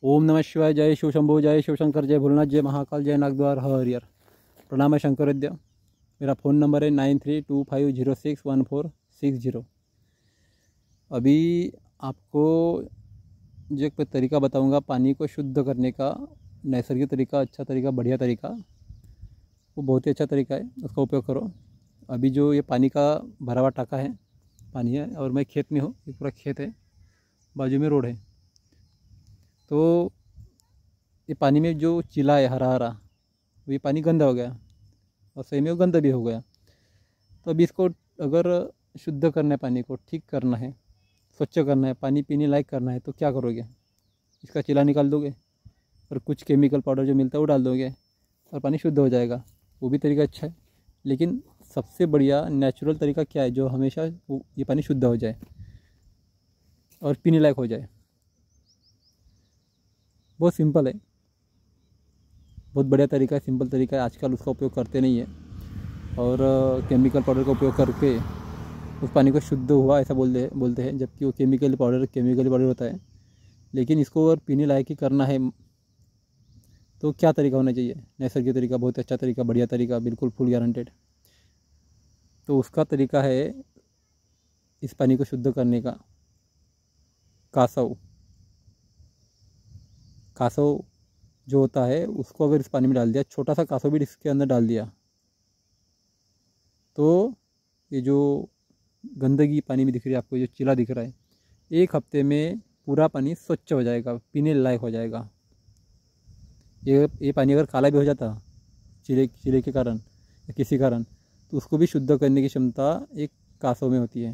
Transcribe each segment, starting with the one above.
ओम नमः शिवाय। जय शिव शंभो, जय शिव शंकर, जय भोलेनाथ, जय महाकाल, जय नागद्वार हरियर। प्रणाम है शंकर विद्या। मेरा फ़ोन नंबर है 9325061460। अभी आपको जो एक तरीका बताऊंगा पानी को शुद्ध करने का, नैसर्गिक तरीका, अच्छा तरीका, बढ़िया तरीका, वो बहुत ही अच्छा तरीका है, उसका उपयोग करो। अभी जो ये पानी का भरा हुआ टाका है, पानी है, और मैं खेत में हूँ, ये पूरा खेत है, बाजू में रोड है। तो ये पानी में जो चिला है हरा हरा, ये पानी गंदा हो गया और सही में वो गंदा भी हो गया। तो अभी इसको अगर शुद्ध करना है, पानी को ठीक करना है, स्वच्छ करना है, पानी पीने लायक करना है, तो क्या करोगे? इसका चिला निकाल दोगे और कुछ केमिकल पाउडर जो मिलता है वो डाल दोगे और पानी शुद्ध हो जाएगा। वो भी तरीका अच्छा है, लेकिन सबसे बढ़िया नेचुरल तरीका क्या है जो हमेशा ये पानी शुद्ध हो जाए और पीने लायक हो जाए? बहुत सिंपल है, बहुत बढ़िया तरीका है, सिंपल तरीका है। आजकल उसका उपयोग करते नहीं है और केमिकल पाउडर का उपयोग करके उस पानी को शुद्ध हुआ ऐसा बोलते हैं, जबकि वो केमिकल पाउडर होता है। लेकिन इसको अगर पीने लायक ही करना है तो क्या तरीका होना चाहिए? नैसर्गिक तरीका, बहुत अच्छा तरीका, बढ़िया तरीका, बिल्कुल फुल गारंटेड। तो उसका तरीका है इस पानी को शुद्ध करने का कासव जो होता है उसको अगर इस पानी में डाल दिया, छोटा सा कासव भी इसके अंदर डाल दिया, तो ये जो गंदगी पानी में दिख रही है आपको, जो चिला दिख रहा है, 1 हफ्ते में पूरा पानी स्वच्छ हो जाएगा, पीने लायक हो जाएगा। ये पानी अगर काला भी हो जाता चिले के कारण या किसी कारण, तो उसको भी शुद्ध करने की क्षमता एक कासव में होती है।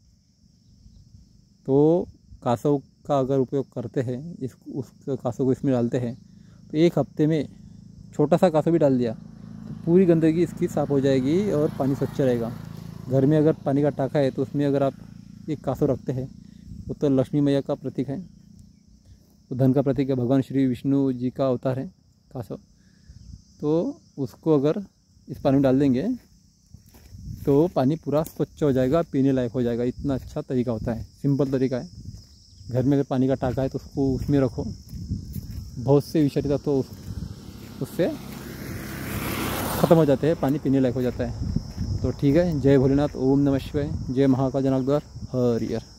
तो कासव का अगर उपयोग करते हैं, उस कासव को इसमें डालते हैं, तो 1 हफ्ते में छोटा सा कासव भी डाल दिया तो पूरी गंदगी इसकी साफ़ हो जाएगी और पानी स्वच्छ रहेगा। घर में अगर पानी का टाका है तो उसमें अगर आप एक कासव रखते हैं, वो तो लक्ष्मी मैया का प्रतीक है, वो धन का प्रतीक है, भगवान श्री विष्णु जी का अवतार है कासव। तो उसको अगर इस पानी में डाल देंगे तो पानी पूरा स्वच्छ हो जाएगा, पीने लायक हो जाएगा। इतना अच्छा तरीका होता है, सिंपल तरीका है। घर में अगर पानी का टाका है तो उसको उसमें रखो, बहुत से विषारी तत्व तो उससे ख़त्म हो जाते हैं, पानी पीने लायक हो जाता है। तो ठीक है, जय भोलेनाथ, ओम नमः शिवाय, जय महाकाल, जय नागद्वार हरियर।